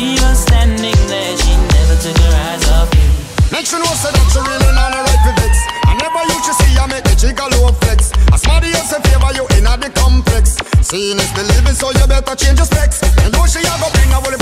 she was standing there, she never took her eyes off me. Make sure know say that you really not a right for vex. I never used to see I make the chick a low flex. As somebody else in favor you in the complex. Seeing is believing, so you better change your specs. And though she a go bring a